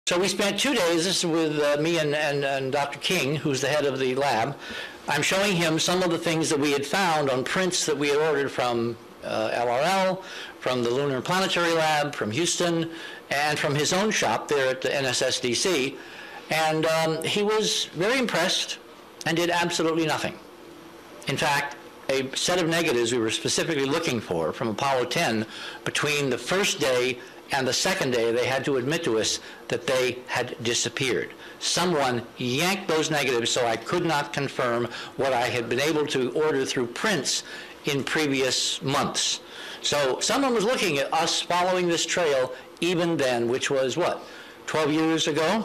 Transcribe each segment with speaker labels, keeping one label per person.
Speaker 1: So we spent 2 days, this is with me and Dr. King, who's the head of the lab. I'm showing him some of the things that we had found on prints that we had ordered from LRL, from the Lunar and Planetary Lab, from Houston, and from his own shop there at the NSSDC. And he was very impressed and did absolutely nothing. In fact, a set of negatives we were specifically looking for from Apollo 10, between the first day and the second day, they had to admit to us that they had disappeared. Someone yanked those negatives, so I could not confirm what I had been able to order through prints in previous months. So someone was looking at us following this trail even then, which was what, 12 years ago?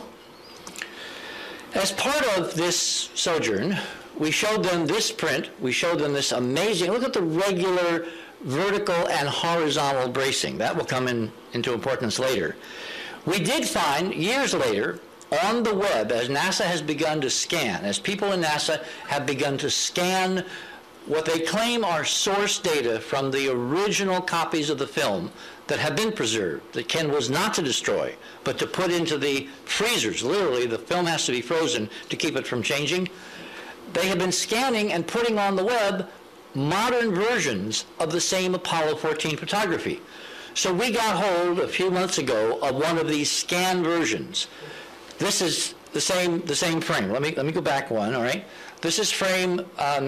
Speaker 1: As part of this sojourn, we showed them this print. We showed them this amazing, look at the regular vertical and horizontal bracing. That will come into importance later. We did find, years later, on the web, as NASA has begun to scan, as people in NASA have begun to scan what they claim are source data from the original copies of the film that have been preserved, that Ken was not to destroy, but to put into the freezers. Literally, the film has to be frozen to keep it from changing. They have been scanning and putting on the web modern versions of the same Apollo 14 photography. So we got hold a few months ago of one of these scanned versions. This is the same frame. Let me go back one, all right? This is frame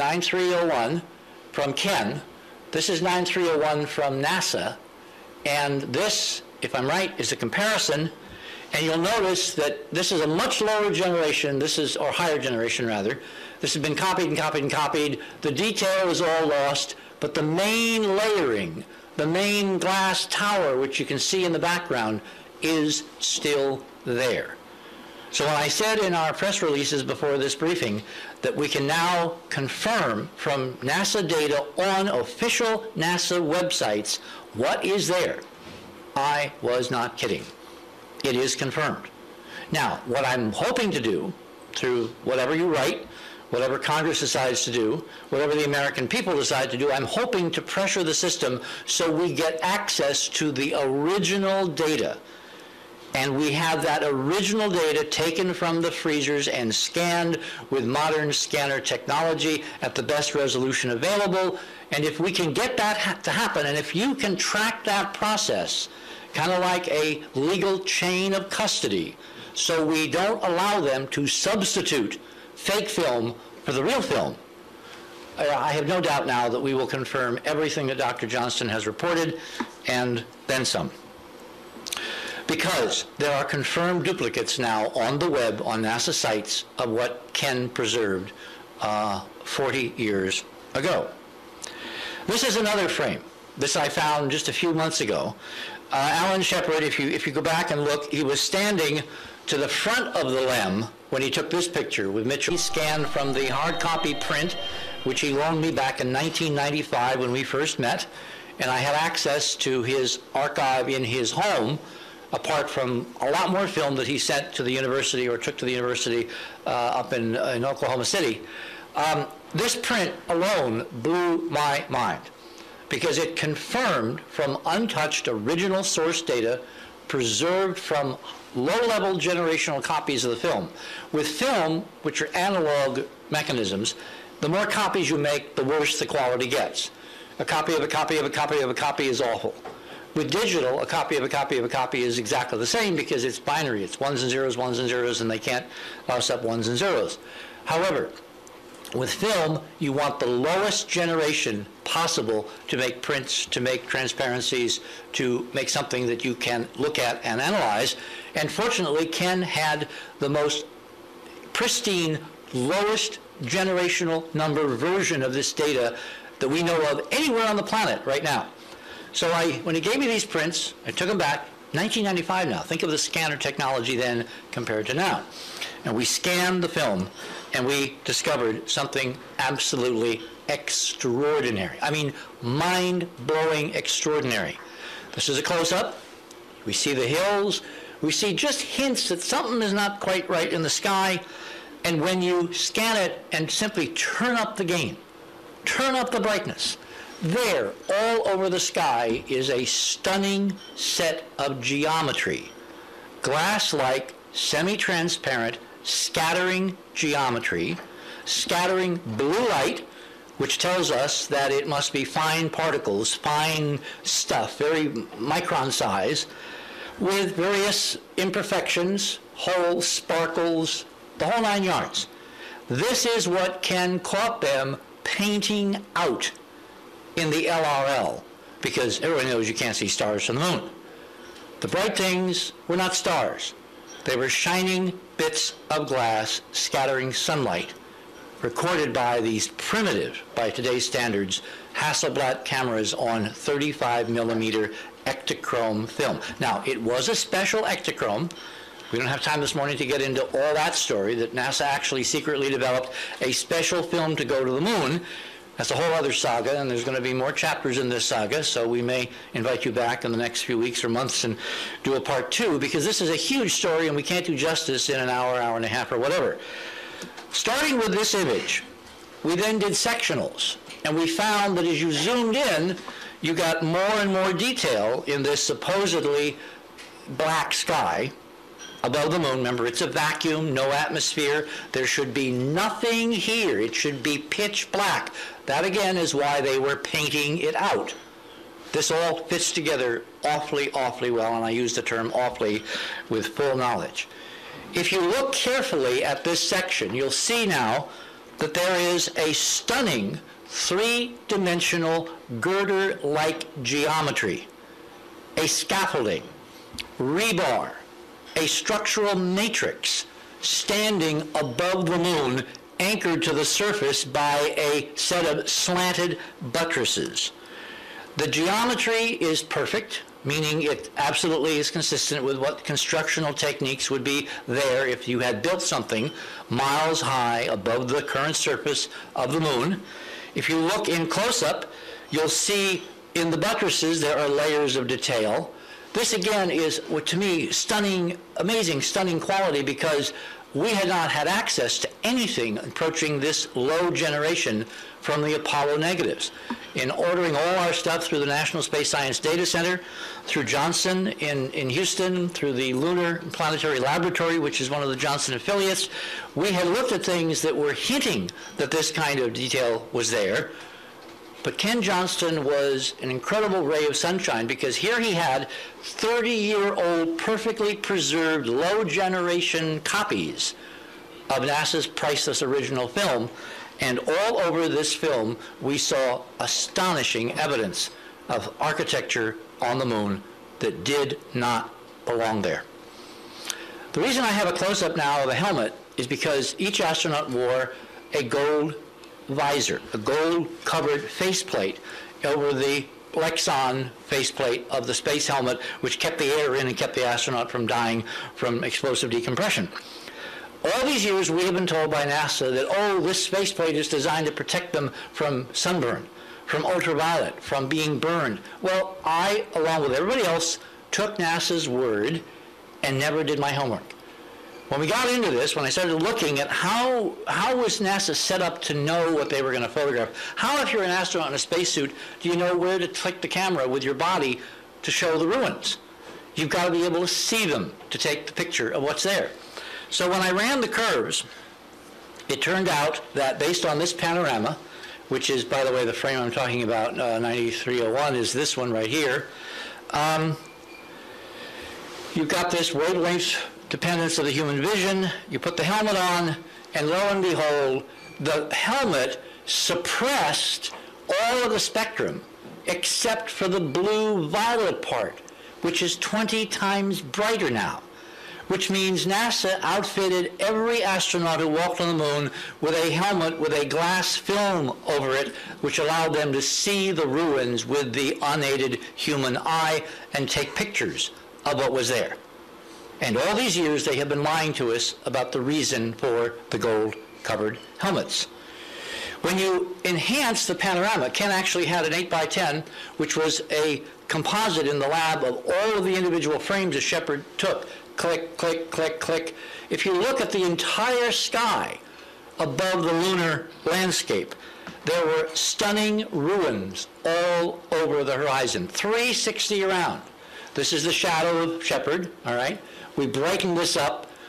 Speaker 1: 9301 from Ken. This is 9301 from NASA. And this, if I'm right, is a comparison. And you'll notice that this is a much lower generation, or higher generation rather. This has been copied and copied and copied. The detail is all lost, but the main layering, the main glass tower, which you can see in the background, is still there. So when I said in our press releases before this briefing that we can now confirm from NASA data on official NASA websites what is there, I was not kidding. It is confirmed. Now, what I'm hoping to do, through whatever you write, whatever Congress decides to do, whatever the American people decide to do, I'm hoping to pressure the system so we get access to the original data. And we have that original data taken from the freezers and scanned with modern scanner technology at the best resolution available. And if we can get that to happen, and if you can track that process, kind of like a legal chain of custody, so we don't allow them to substitute fake film for the real film, I have no doubt now that we will confirm everything that Dr. Johnston has reported, and then some. Because there are confirmed duplicates now on the web, on NASA sites, of what Ken preserved 40 years ago. This is another frame. This I found just a few months ago. Alan Shepard, if you go back and look, he was standing to the front of the LEM when he took this picture with Mitchell. He scanned from the hard copy print, which he loaned me back in 1995 when we first met, and I had access to his archive in his home, apart from a lot more film that he sent to the university or took to the university up in Oklahoma City. This print alone blew my mind because it confirmed from untouched original source data preserved from low-level generational copies of the film. With film, which are analog mechanisms, the more copies you make, the worse the quality gets. A copy of a copy of a copy of a copy is awful. With digital, a copy of a copy of a copy is exactly the same because it's binary. It's ones and zeros, and they can't louse up ones and zeros. However, with film, you want the lowest generation possible to make prints, to make transparencies, to make something that you can look at and analyze. And fortunately, Ken had the most pristine, lowest generational number version of this data that we know of anywhere on the planet right now. So when he gave me these prints, I took them back, 1995 now. Think of the scanner technology then compared to now. And we scanned the film, and we discovered something absolutely extraordinary. I mean, mind-blowing extraordinary. This is a close-up. We see the hills. We see just hints that something is not quite right in the sky. And when you scan it and simply turn up the gain, turn up the brightness, there, all over the sky, is a stunning set of geometry, glass-like, semi-transparent, scattering geometry, scattering blue light, which tells us that it must be fine particles, fine stuff, very micron size, with various imperfections, holes, sparkles, the whole 9 yards. This is what Ken caught them painting out in the LRL, because everyone knows you can't see stars from the moon. The bright things were not stars. They were shining bits of glass scattering sunlight, recorded by these primitive, by today's standards, Hasselblad cameras on 35 millimeter Ektachrome film. Now, it was a special Ektachrome. We don't have time this morning to get into all that story, that NASA actually secretly developed a special film to go to the moon. That's a whole other saga, and there's going to be more chapters in this saga, so we may invite you back in the next few weeks or months and do a part 2, because this is a huge story and we can't do justice in an hour, hour and a half, or whatever. Starting with this image, we then did sectionals, and we found that as you zoomed in, you got more and more detail in this supposedly black sky above the moon. Remember, it's a vacuum, no atmosphere. There should be nothing here. It should be pitch black. That, again, is why they were painting it out. This all fits together awfully, awfully well, and I use the term awfully with full knowledge. If you look carefully at this section, you'll see now that there is a stunning three-dimensional girder-like geometry, a scaffolding, rebar, a structural matrix standing above the moon, anchored to the surface by a set of slanted buttresses. The geometry is perfect, meaning it absolutely is consistent with what constructional techniques would be there if you had built something miles high above the current surface of the moon. If you look in close-up, you'll see in the buttresses there are layers of detail. This, again, is, what to me, stunning, amazing, stunning quality, because we had not had access to anything approaching this low generation from the Apollo negatives. In ordering all our stuff through the National Space Science Data Center, through Johnson in Houston, through the Lunar Planetary Laboratory, which is one of the Johnson affiliates, we had looked at things that were hinting that this kind of detail was there. But Ken Johnston was an incredible ray of sunshine, because here he had 30-year-old, perfectly preserved, low-generation copies of NASA's priceless original film. And all over this film, we saw astonishing evidence of architecture on the moon that did not belong there. The reason I have a close-up now of a helmet is because each astronaut wore a gold visor, a gold-covered faceplate over the Lexon faceplate of the space helmet, which kept the air in and kept the astronaut from dying from explosive decompression. All these years we have been told by NASA that, oh, this faceplate is designed to protect them from sunburn, from ultraviolet, from being burned. Well, I, along with everybody else, took NASA's word and never did my homework. When we got into this, when I started looking at how was NASA set up to know what they were going to photograph, how, if you're an astronaut in a spacesuit, do you know where to click the camera with your body to show the ruins? You've got to be able to see them to take the picture of what's there. So when I ran the curves, it turned out that based on this panorama, which is, by the way, the frame I'm talking about, 9301, is this one right here, you've got this wavelength dependence of the human vision. You put the helmet on, and lo and behold, the helmet suppressed all of the spectrum except for the blue-violet part, which is 20 times brighter now, which means NASA outfitted every astronaut who walked on the moon with a helmet with a glass film over it, which allowed them to see the ruins with the unaided human eye and take pictures of what was there. And all these years they have been lying to us about the reason for the gold-covered helmets. When you enhance the panorama, Ken actually had an 8x10, which was a composite in the lab of all of the individual frames that Shepard took. Click, click, click, click. If you look at the entire sky above the lunar landscape, there were stunning ruins all over the horizon, 360 around. This is the shadow of Shepard, all right? We brightened this up.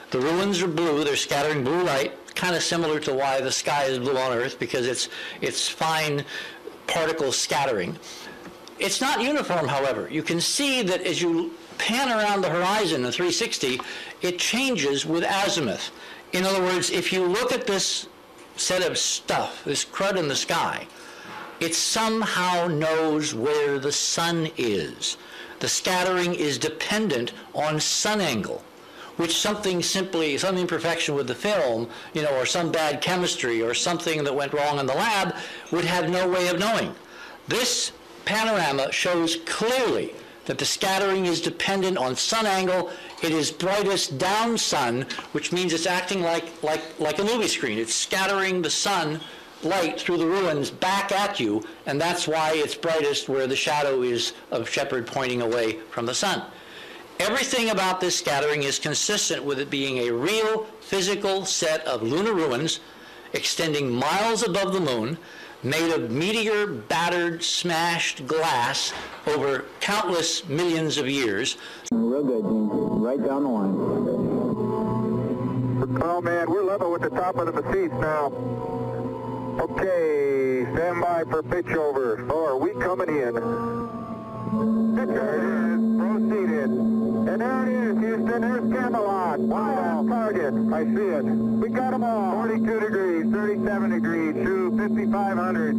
Speaker 1: The ruins are blue. They're scattering blue light, kind of similar to why the sky is blue on Earth, because it's fine particle scattering. It's not uniform, however. You can see that as you pan around the horizon in 360, it changes with azimuth. In other words, if you look at this set of stuff, this crud in the sky, it somehow knows where the sun is. The scattering is dependent on sun angle, which some imperfection with the film, or some bad chemistry or something that went wrong in the lab would have no way of knowing. This panorama shows clearly that the scattering is dependent on sun angle. It is brightest down sun, which means it's acting like a movie screen. It's scattering the sun light through the ruins back at you, and that's why it's brightest where the shadow is of Shepard pointing away from the sun. Everything about this scattering is consistent with it being a real physical set of lunar ruins extending miles above the moon, made of meteor battered, smashed glass over countless millions of years.
Speaker 2: Real good, James. Right down the line.
Speaker 3: Oh man, we're level with the top of the Mesquite now. Okay, stand by for pitch over. Oh, are we coming in? There it is, proceeded. And there it is, Houston, there's Camelot. Wow, target, I see it. We got them all. 42 degrees, 37 degrees, to 5,500.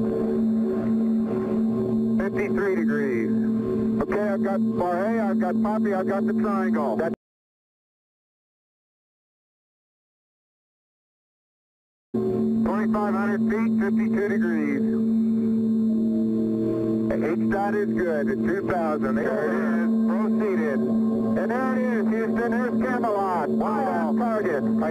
Speaker 3: 53 degrees. Okay, I've got Barre, I've got Poppy, I've got the triangle. That's 2,500 feet, 52 degrees. H-dot is good at 2,000. There it is, proceeded. And there it is, Houston, there's Camelot. Wow, target. I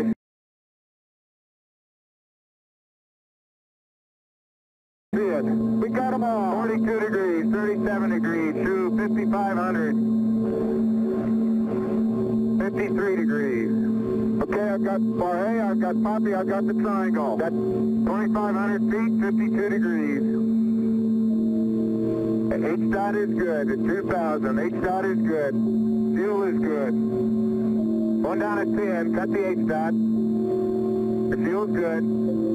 Speaker 3: see it. We got them all. 42 degrees, 37 degrees, to 5,500. 53 degrees. Okay, I've got Barre, I've got Poppy, I've got the triangle. That's 2,500 feet, 52 degrees. H-dot is good at 2,000. H-dot is good. Fuel is good. Going down at 10. Cut the H-dot. The fuel's good.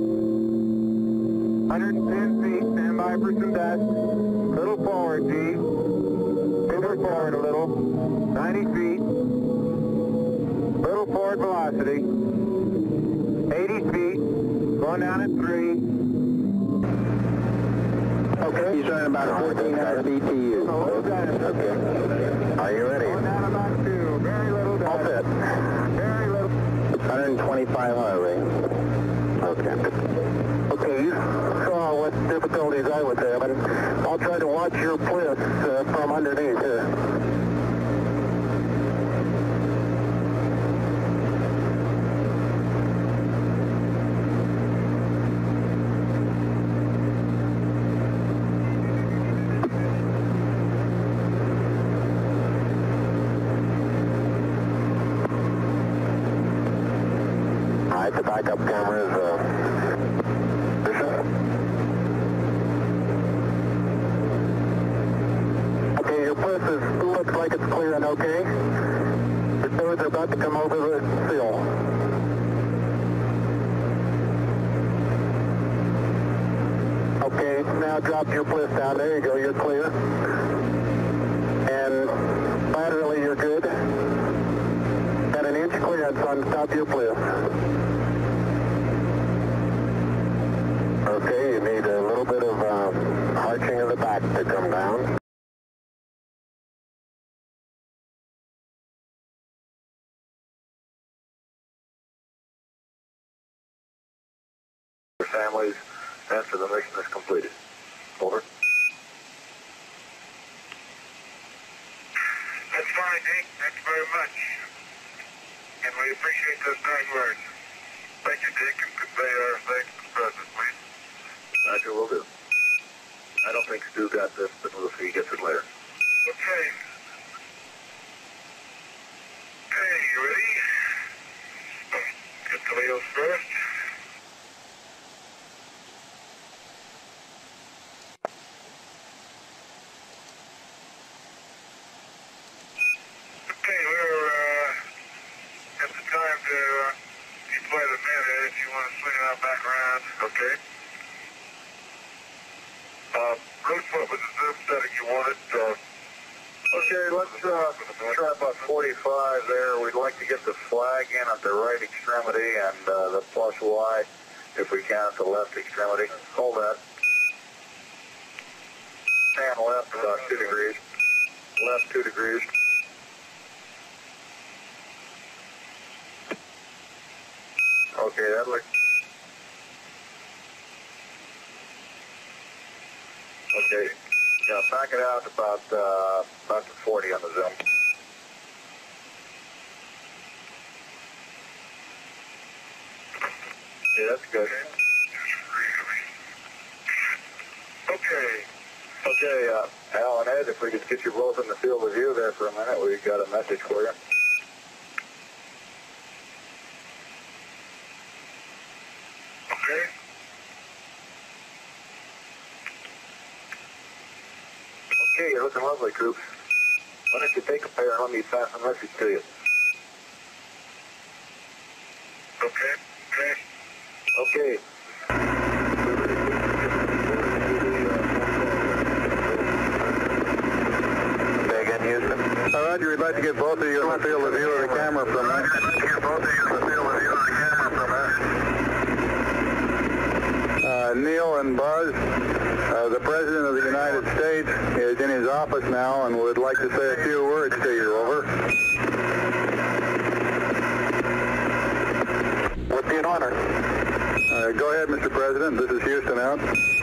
Speaker 3: 110 feet. Stand by for some dust. Little forward, G. Pivot forward a little. 90 feet. Little forward velocity. 80 feet. Going down at 3. Okay.
Speaker 2: He's running about 1,400 BTU.
Speaker 3: Okay.
Speaker 2: Are you ready?
Speaker 3: Going down about 2. Very little dust.
Speaker 2: All set.
Speaker 3: Very little.
Speaker 2: 125
Speaker 3: Okay. Okay, you saw what difficulties I was having. I'll try to watch your bliss from underneath here. The backup camera is okay, your bliss looks like it's clearing okay. The fluids are about to come over the seal. Okay, now drop your bliss down. There you go, you're clear. And laterally you're good. Got an inch clearance on the top of your bliss. Okay, you need a little bit of arching of the back to come down. Families, answer the mission is completed. Over. That's fine, Dick. Thank you very much. And we appreciate those kind words. Thank you, Dick, and convey our thanks to the President, please. Roger, will do. I don't think Stu got this, but we'll see. He gets it later. Okay. Okay, you ready? Get the wheels first. Okay, we're at the time swing it out back around. Okay. Bruce, what was the zoom setting you wanted? Okay, let's try about 45 there. We'd like to get the flag in at the right extremity and the plus Y, if we can, at the left extremity. Hold that. And left about 2 degrees. Left 2 degrees. Okay, that looks... Okay. Yeah, back it out about to 40 on the zoom. Yeah, that's good. Okay. Okay, Al and Ed, if we could get you both in the field of view there for a minute, we've got a message for you. Okay. Okay, you're looking lovely, troops. Why don't you take a pair and let me pass a message to you? Okay. Okay. Okay. Say again, Houston. Roger, we'd like to get both of you in the field of view of the camera for a minute. Neil and Buzz, the President of the United States is in his office now and would like to say a few words to you. Over. Would be an honor. Go ahead, Mr. President. This is Houston out.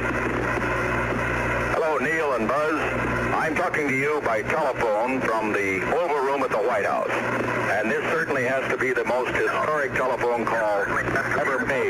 Speaker 4: Hello, Neil and Buzz. I'm talking to you by telephone from the Oval Room at the White House. And this certainly has to be the most historic telephone call ever made.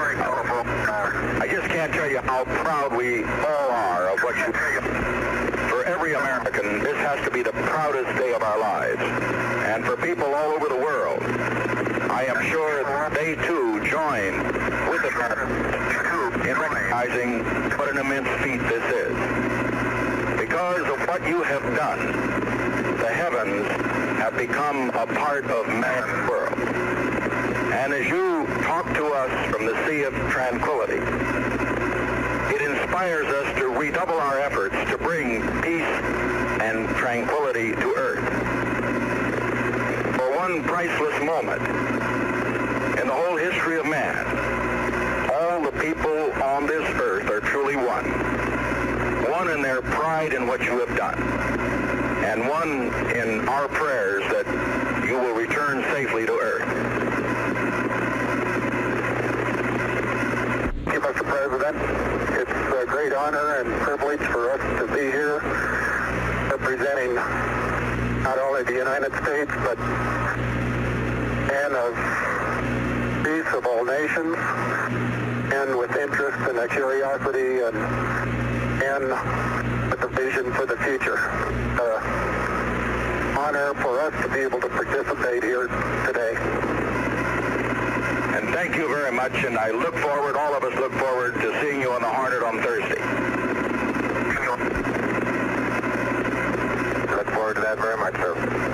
Speaker 4: I just can't tell you how proud we all are of what you do. For every American, this has to be the proudest day of our lives. And for people all over the world, I am sure they too join with the Americans in recognizing what an immense feat this is. Because of what you have done, the heavens have become a part of man's world. And as you talk to us from the Sea of Tranquility, it inspires us to redouble our efforts to bring peace and tranquility to Earth. For one priceless moment in the whole history of man, all the people on this earth are truly one. One in their pride in what you have done, and one in our prayers that you will return safely to Earth.
Speaker 3: Thank you, Mr. President. It's a great honor and privilege for us to be here representing not only the United States, but men of peace of all nations, and with interest and a curiosity and with a vision for the future. Honor for us to be able to participate here today.
Speaker 4: And thank you very much, and I look forward, all of us look forward to seeing you on the Hornet on Thursday.
Speaker 3: Look forward to that very much, sir.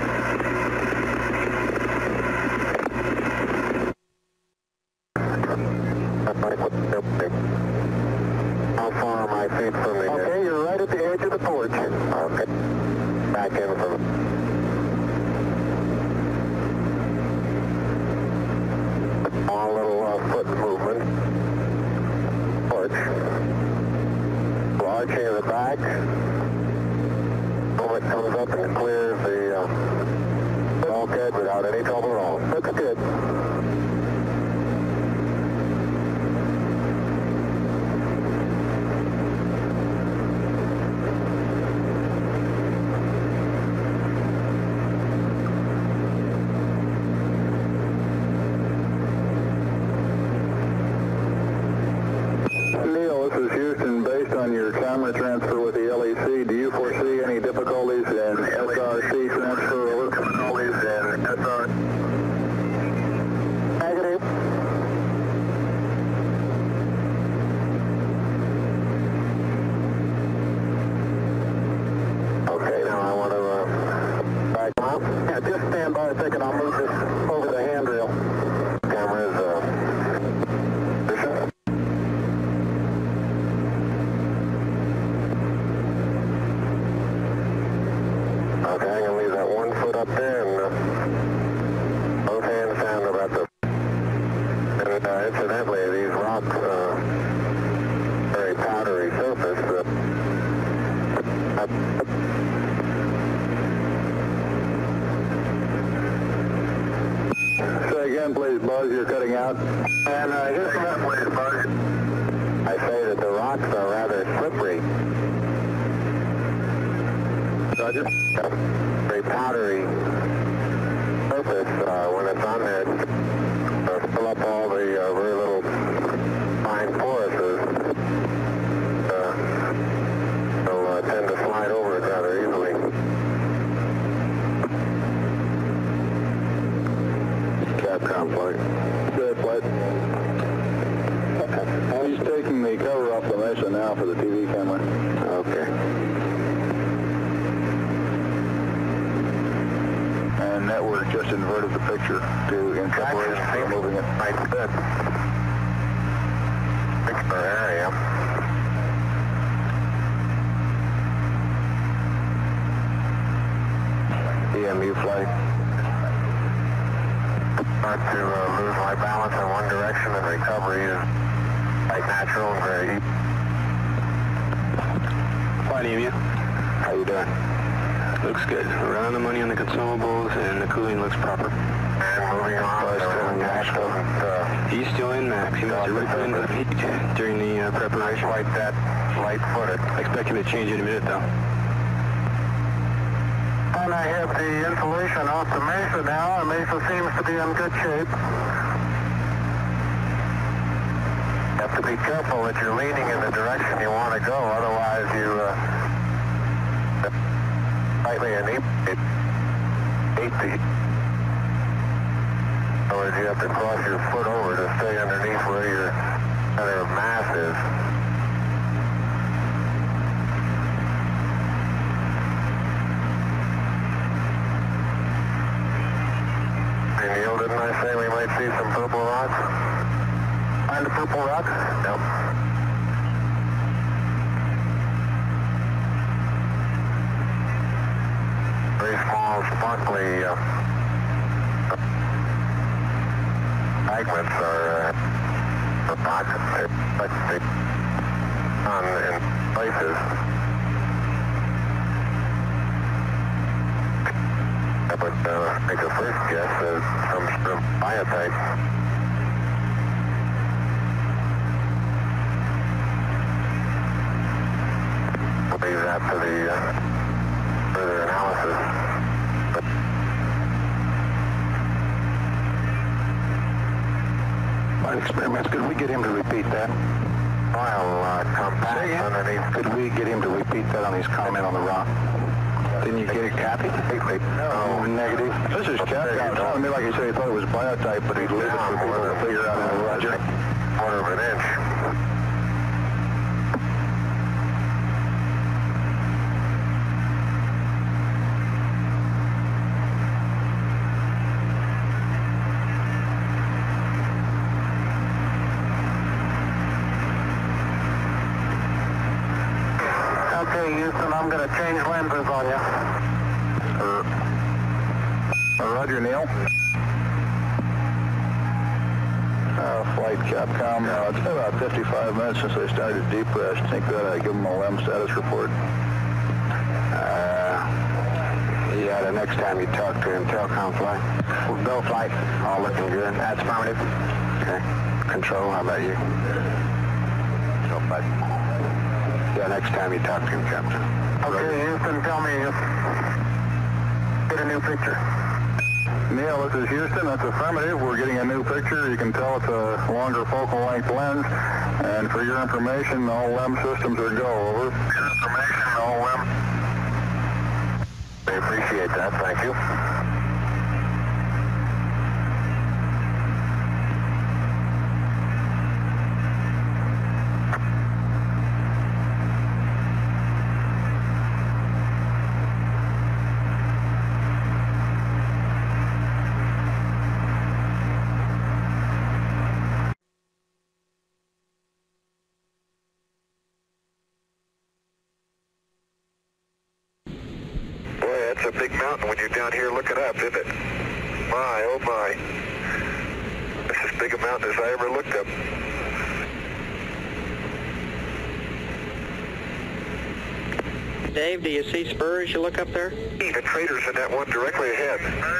Speaker 3: How far am I feet from the... Okay, you're right at the edge of the porch. Okay. Back in from... Small little foot movement. Porch. Launch in the back. When it comes up and clears the bulkhead without any trouble at all. Looks good. On your camera transfer with the LEC, do you foresee any difficulties in SRC transfer over? Difficulties in SRC? Negative. Okay, now I want to back up. Yeah, just stand by a second. I'll move this over the handrail. Camera is rocks, very powdery surface. Say again, please, Buzz, you're cutting out. And here's again, please, Buzz. I say that the rocks are rather slippery. Roger. Very powdery surface when it's on there. Fill up all the very little fine poruses. They'll tend to slide over rather easily. Capcom flight. Good flight. He's taking the cover off the Mesa now for the TV camera. Okay. And network just inverted the picture to in preparation for moving it. Right, good. Picture area. EMU flight. Start to lose my balance in one direction, and recovery is quite natural and very easy. Fine, EMU. How you doing? Looks good. Around the money on the consumables, and the cooling looks proper. And moving on. He's still in max. He must have really put in the heat during the preparation. Like that, light-footed. I expect him to change in a minute, though. And I have the insulation off the Mesa now, and Mesa seems to be in good shape. You have to be careful that you're leaning in the direction you want to go, otherwise you slightly inebriate the. In other words, you have to cross your foot over to stay underneath where your center of mass is. Neil, didn't I say we might see some purple rocks? Find the purple rocks? Yep. Very small, sparkly fragments are rocks. They're in places. I would make a first guess as some sort of biotite. We'll leave that for the further analysis. Fine experiments. Could we get him to repeat that? While compact underneath. Could we get him to repeat that on his comment on the rock? Didn't you get it copied? No, negative. This is Capcom. Telling me like he said he thought it was biotite, but he'd leave it for people to figure out in the Roger. Quarter of an inch. Okay, Houston, I'm going to change lenses on you. Roger, Neil. Flight Capcom. It's been about 55 minutes since I started depressed. I think that I give them a LEM status report. Yeah, the next time you talk to him, Telcom flight. Go flight. All looking good. That's affirmative. Okay. Control, how about you? Go flight. Yeah, next time you talk to him, Captain. Okay, Houston, tell me. Get a new picture. Neil, this is Houston. That's affirmative. We're getting a new picture. You can tell it's a longer focal length lens. And for your information, all LEM systems are go. Over. For your information, all LEM. I appreciate that. Thank you. That's a big mountain when you're down here looking up, isn't it? My, oh my. That's as big a mountain as I ever looked up.
Speaker 5: Dave, do you see spurs you look up there?
Speaker 3: The craters in that one directly ahead.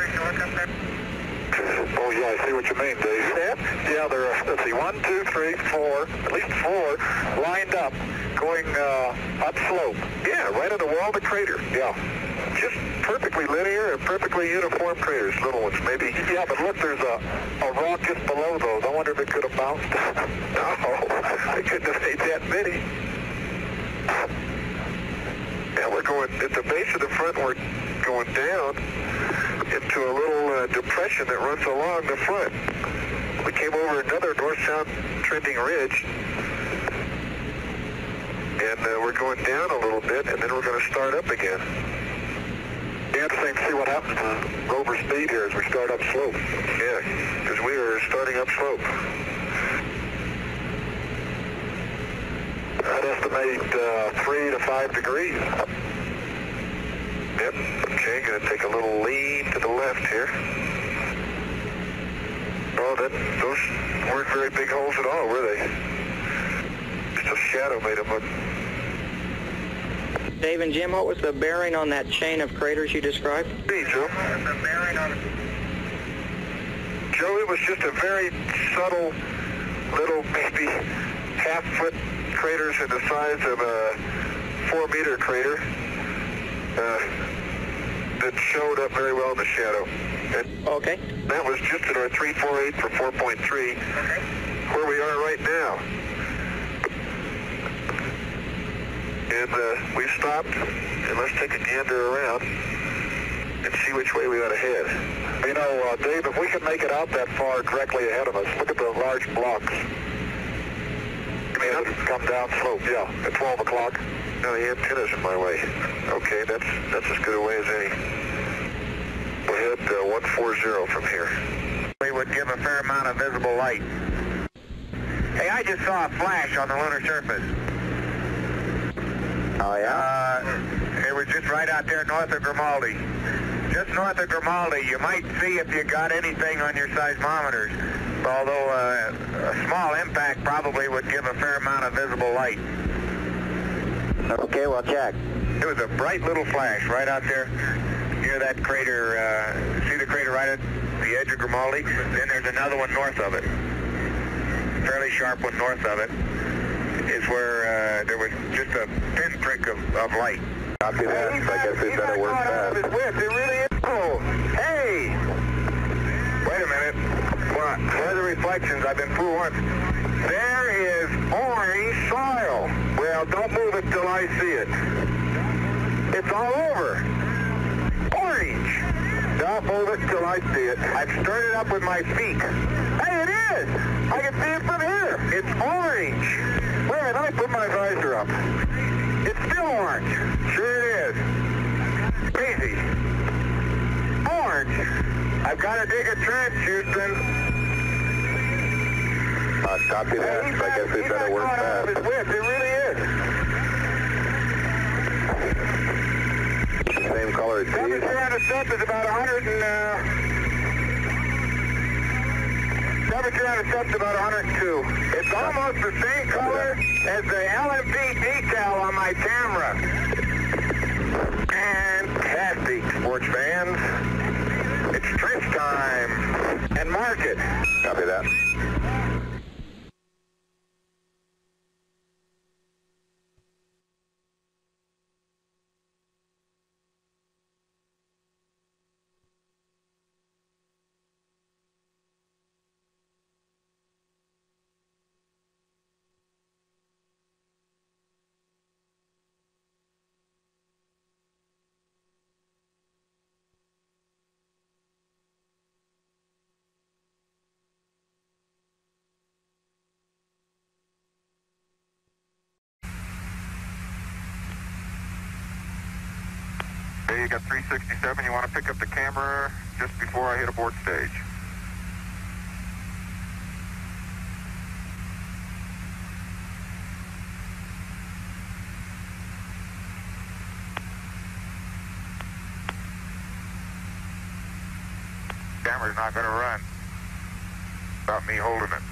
Speaker 3: Oh, yeah, I see what you mean, Dave. Yeah, there are, let's see, 1, 2, 3, 4, at least 4 lined up going upslope. Yeah, right on the wall of the crater. Yeah. Just perfectly linear and perfectly uniform craters, little ones, maybe. Yeah, but look, there's a rock just below those. I wonder if it could have bounced. No, it couldn't have made that many. Yeah, we're going, at the base of the front, we're going down into a little depression that runs along the front. We came over another north-south trending ridge, and we're going down a little bit, and then we're going to start up again. Yeah, interesting to see what happens to rover speed here as we start up slope. Yeah, because we are starting up slope. I'd estimate 3 to 5 degrees. Yep, okay, going to take a little lean to the left here. Oh, those weren't very big holes at all, were they? Just a shadow made them look.
Speaker 5: Dave and Jim, what was the bearing on that chain of craters you described?
Speaker 3: Hey, Joe. The bearing on it. Joe, it was just a very subtle little, maybe half-foot craters in the size of a 4-meter crater that showed up very well in the shadow. And
Speaker 5: okay.
Speaker 3: that was just at our 348 for 4.3, where we are right now. And we've stopped, and let's take a gander around and see which way we ought to head. You know, Dave, if we can make it out that far directly ahead of us, look at the large blocks. I mean, come down slope, yeah, at 12 o'clock. No, the antenna's in my way. Okay, that's as good a way as any. We'll head 140 from here. We would give a fair amount of visible light. Hey, I just saw a flash on the lunar surface.
Speaker 2: Oh, yeah?
Speaker 3: It was just right out there north of Grimaldi. Just north of Grimaldi. You might see if you got anything on your seismometers, although a small impact probably would give a fair amount of visible light.
Speaker 2: Okay, well, check.
Speaker 3: It was a bright little flash right out there near that crater. See the crater right at the edge of Grimaldi? Then there's another one north of it. Fairly sharp one north of it is where there was just a pinprick of light.
Speaker 2: Copy that. I guess it better work fast.
Speaker 3: It really is cool. Hey! Wait a minute. What? Where are the reflections? I've been through once. There is orange soil. Well, don't move it till I see it. It's all over. Orange. Don't move it till I see it. I've stirred it up with my feet. Hey, it is! I can see it from here. It's orange. Wait a minute, let me put my visor up. It's still orange. Sure it is. Crazy. Orange. I've got to dig a trench, Houston.
Speaker 2: Copy that. I guess it better work fast.
Speaker 3: It really is.
Speaker 2: Same color as these.
Speaker 3: Temperature on the stuff is about 102. It's almost the same color as the LMP decal on my camera. Fantastic, sports fans. It's trench time. And mark it.
Speaker 2: Copy that.
Speaker 3: Hey, you got 367. You want to pick up the camera just before I hit aboard stage. Camera's not going to run without me holding it.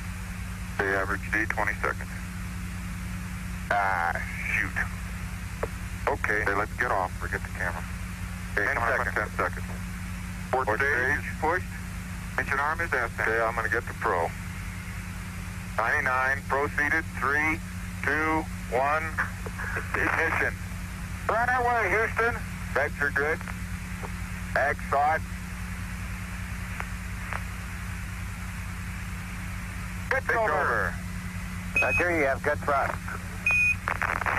Speaker 3: The average D, 20 seconds. Ah, shoot. Okay, let's get off. Forget the camera. Okay, 10 seconds. Port stage pushed. Engine arm is destined. Okay, I'm going to get the pro. 99, proceeded. 3, 2, 1. Ignition. Right away, Houston. Brakes are good. Ag shot. Pitch over. Here you have good thrust.